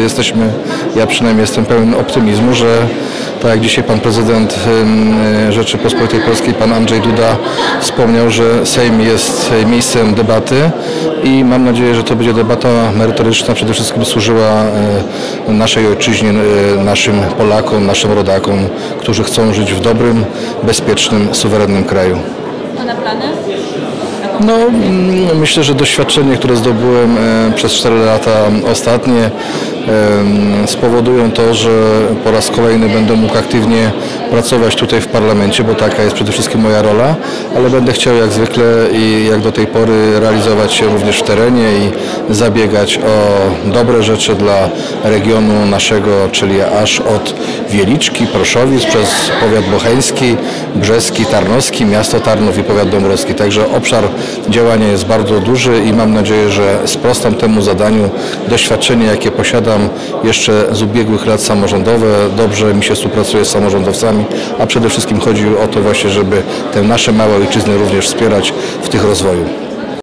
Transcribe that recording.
ja przynajmniej jestem pełen optymizmu, że tak jak dzisiaj pan prezydent Rzeczypospolitej Polskiej, pan Andrzej Duda wspomniał, że Sejm jest miejscem debaty i mam nadzieję, że to będzie debata merytoryczna, przede wszystkim służyła naszej ojczyźnie, naszym Polakom, naszym rodakom, którzy chcą żyć w dobrym, bezpiecznym, suwerennym kraju. Pana plany? No, myślę, że doświadczenie, które zdobyłem przez 4 lata ostatnie, spowodują to, że po raz kolejny będę mógł aktywnie pracować tutaj w parlamencie, bo taka jest przede wszystkim moja rola, ale będę chciał jak zwykle i jak do tej pory realizować się również w terenie i zabiegać o dobre rzeczy dla regionu naszego, czyli aż od Wieliczki, Proszowic, przez powiat bocheński, brzeski, tarnowski, miasto Tarnów i powiat dąbrowski. Także obszar działania jest bardzo duży i mam nadzieję, że sprostam temu zadaniu. Doświadczenie, jakie posiadam jeszcze z ubiegłych lat samorządowe, dobrze mi się współpracuje z samorządowcami, a przede wszystkim chodzi o to właśnie, żeby te nasze małe ojczyzny również wspierać w tych rozwoju.